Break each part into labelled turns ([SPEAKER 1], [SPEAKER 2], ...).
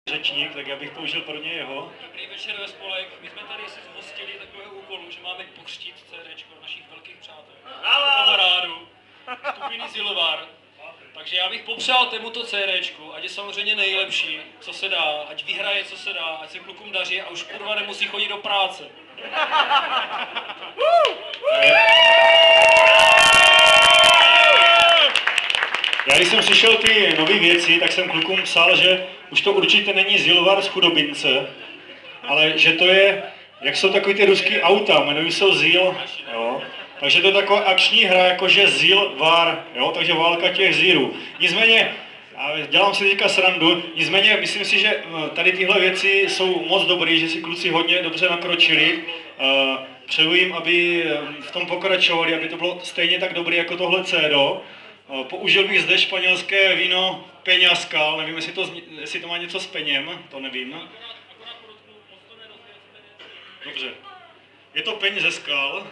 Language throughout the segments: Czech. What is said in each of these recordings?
[SPEAKER 1] řečník, tak já bych použil pro ně jeho.
[SPEAKER 2] Dobrý večer ve spolek. My jsme tady si zhostili takového úkolu, že máme pokřtít CDčko našich velkých přátel, kamarádů, skupiny Zilovar. Takže já bych popřál tomuto CDčku, ať je samozřejmě nejlepší, co se dá, ať vyhraje, co se dá, ať se klukům daří a už kurva nemusí chodit do práce.
[SPEAKER 1] Já když jsem slyšel ty nové věci, tak jsem klukům psal, že už to určitě není Zilovar z Chudobince, ale že to je, jak jsou takový ty ruský auta, jmenují se Zil, jo. Takže to je taková akční hra, jakože Zil-Var, jo, takže válka těch zírů. Nicméně, dělám si teďka srandu, nicméně myslím si, že tady tyhle věci jsou moc dobrý, že si kluci hodně dobře nakročili. Přeju jim, aby v tom pokračovali, aby to bylo stejně tak dobrý jako tohle CDO. Použil bych zde španělské víno Peñascal, nevím, jestli to má něco s peněm, to nevím. Dobře. Je to peň ze skal.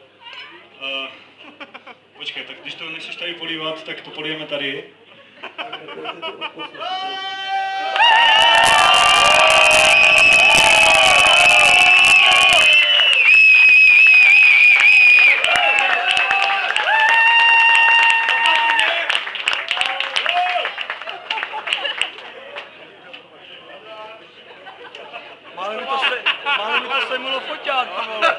[SPEAKER 1] Počkej, tak když to nechceš tady polívat, tak to políjeme tady.
[SPEAKER 3] Málo mi to semilo foťák, vole.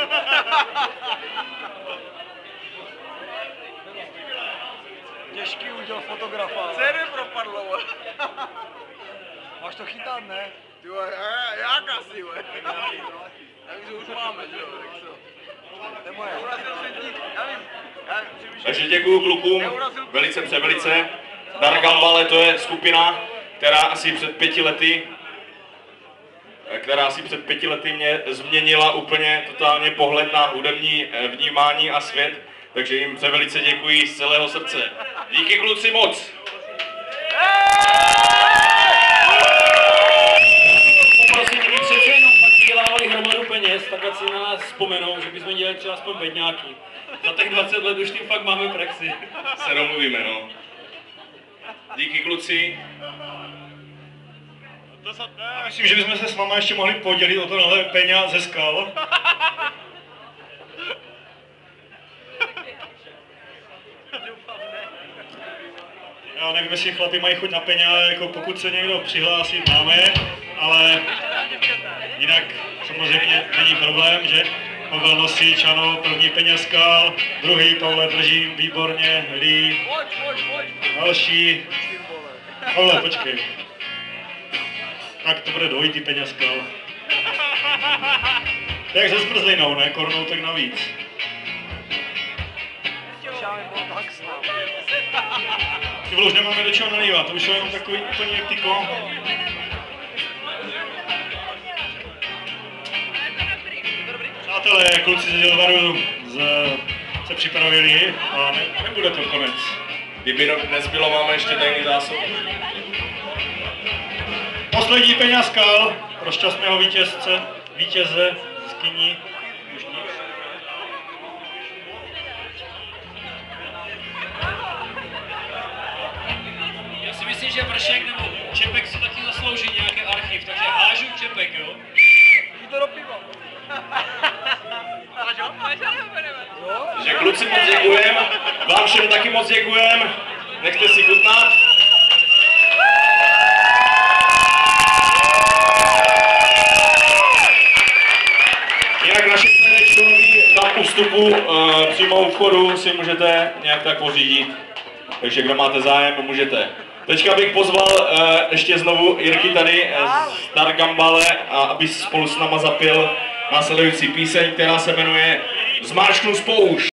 [SPEAKER 3] Těžký úděl fotografa.
[SPEAKER 4] Ceny propadlo, vole.
[SPEAKER 3] Máš to chytat, ne?
[SPEAKER 4] Ty vole, jak asi, vole. Takže už máme, že jo, tak co?
[SPEAKER 3] To je moje.
[SPEAKER 4] Neurazil se dík, já vím.
[SPEAKER 5] Takže děkuju klukům, velice převelice. Dar Gambale, to je skupina, která asi před 5 lety mě změnila úplně totálně pohled na hudební vnímání a svět. Takže jim převelice děkuji z celého srdce. Díky kluci moc!
[SPEAKER 2] Poprosím, kdyby přece jenom pak vydělávali hromadu peněz, tak ať si na nás vzpomenou, že bychom dělali třeba aspoň bedňáky. Za těch 20 let už tím fakt máme praxi.
[SPEAKER 5] Se domluvíme, no. Díky kluci.
[SPEAKER 1] Já myslím, že bychom se s váma ještě mohli podělit o tohle peňa ze skal. Já nevím, jestli chlapi mají chuť na peňa, jako pokud se někdo přihlásí, máme, ale jinak samozřejmě není problém, že Pavel Nosič, ano, první Peňaskal, druhý Pavle držím, výborně, Lee, další, Pavle, počkej. Tak to bude dvojitý Peňaskal. To je jak se zmrzlinou, ne? Kornoutek navíc. Ty vole, už nemáme do čeho nalívat, to už je jenom takový úplně jak tyko. Přátelé, kluci ze Zilovaru se připravili a nebude to konec.
[SPEAKER 5] Kdyby dnes bylo, máme ještě tajný zásob.
[SPEAKER 1] Poslední Peňaskal pro šťastného vítěze z kyní.
[SPEAKER 2] Já si myslím, že Vršek nebo Čepek si taky zaslouží nějaký archiv, takže hážu Čepek, jo?
[SPEAKER 3] Jdi to do piva.
[SPEAKER 5] Takže kluci moc děkujem, vám všem taky moc děkujem, nechte si chutnat. Jinak naše CDčko tam u vstupu přímo u vchodu si můžete nějak tak pořídit, takže kdo máte zájem, můžete. Teďka bych pozval ještě znovu Jirky tady z Dar Gambale, a aby spolu s náma zapěl následující píseň, která se jmenuje Zmáčknu spoušť.